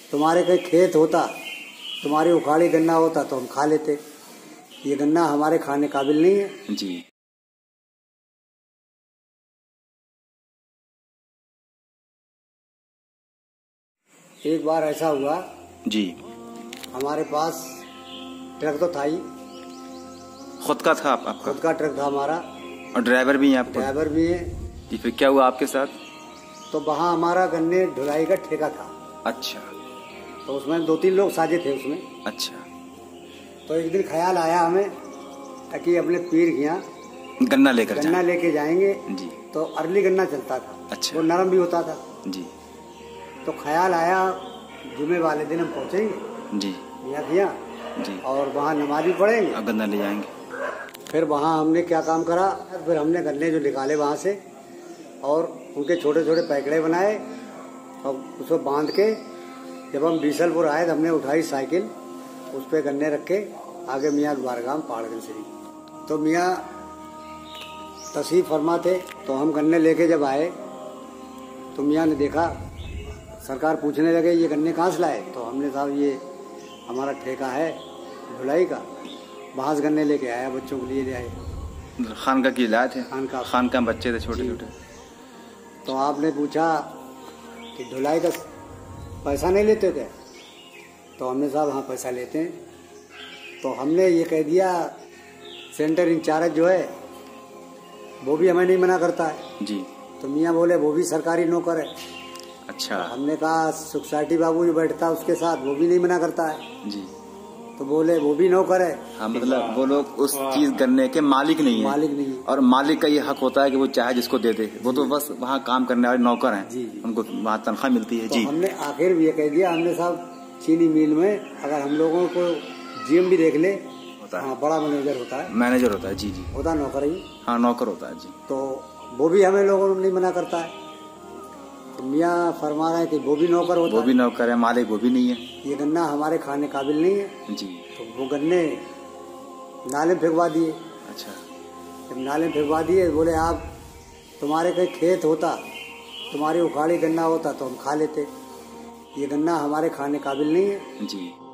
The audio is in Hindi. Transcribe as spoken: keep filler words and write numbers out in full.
तुम्हारे कहीं खेत होता, तुम्हारी उखाड़ी गन्ना होता तो हम खा लेते। ये गन्ना हमारे खाने काबिल नहीं है जी। एक बार ऐसा हुआ जी। हमारे पास ट्रक तो था ही, खुद का था आप, आपका खुद का ट्रक था हमारा, और ड्राइवर भी हैं आप? ड्राइवर भी है। जी, फिर क्या हुआ आपके साथ? तो वहाँ हमारा गन्ने ढुलाई का ठेका था। अच्छा। तो उसमें दो तीन लोग साझे थे उसमें। अच्छा। तो एक दिन ख्याल आया हमें कि अपने पीर के यहाँ गन्ना लेकर गन्ना लेके जाएंगे। जी। तो अर्ली गन्ना चलता था। अच्छा। वो नरम भी होता था। जी। तो ख्याल आया जुमे वाले दिन हम पहुंचेंगे जी मियाँ के यहाँ जी, और वहाँ नमाज भी पढ़ेंगे अब गन्ना ले जाएंगे। फिर वहाँ हमने क्या काम करा, फिर हमने गन्ने जो निकाले वहाँ से और उनके छोटे छोटे पैकड़े बनाए और उसको बांध के जब हम बीसलपुर आए तो हमने उठाई साइकिल, उस पर गन्ने रखे आगे मियाँ के बारगाह पहाड़गंज शरीफ। तो मियाँ तशरीफ फरमा थे। तो हम गन्ने लेके जब आए तो मियाँ ने देखा, सरकार पूछने लगे ये गन्ने कहाँ से लाए? तो हमने साहब ये हमारा ठेका है ढुलाई का, वहाँ से गन्ने लेके आया, बच्चों के लिए ले आए। खानका की लाए थे? खानका खानका बच्चे थे छोटे छोटे। तो आपने पूछा कि ढुलाई का पैसा नहीं लेते थे? तो हमने साहब हाँ पैसा लेते हैं। तो हमने ये कह दिया सेंटर इंचार्ज जो है वो भी हमें नहीं मना करता है। जी। तो मियाँ बोले वो भी सरकारी नौकर है। अच्छा। तो हमने कहा सुखसाटी बाबू जो बैठता है उसके साथ वो भी नहीं मना करता है। जी। तो बोले वो भी नौकर है। हाँ, मतलब वो लोग उस चीज गन्ने के मालिक नहीं है। मालिक नहीं है। और मालिक का ये हक होता है कि वो चाहे जिसको दे दे, वो तो बस वहाँ काम करने वाले नौकर हैं। जी जी। उनको वहाँ तनख्वाह मिलती है। तो जी। हमने आखिर भी ये कह दिया, हमने साहब चीनी मिल में अगर हम लोगों को जीएम भी देख ले होता है। हाँ, बड़ा मैनेजर होता है। मैनेजर होता है। जी जी। होता नौकर ही। हाँ, नौकर होता है। जी। तो वो भी हमें लोगों को नहीं मना करता है। तो मियाँ फरमा रहे हैं कि वो भी नौकर होता है। वो भी नौकर है, मालिक वो भी नहीं है। ये गन्ना हमारे खाने काबिल नहीं है। जी। तो वो गन्ने नाले में फेंकवा दिए। अच्छा। जब नाले में फेंकवा दिए बोले आप तुम्हारे कहीं खेत होता, तुम्हारी उखाड़ी गन्ना होता तो हम खा लेते। ये गन्ना हमारे खाने काबिल नहीं है। जी।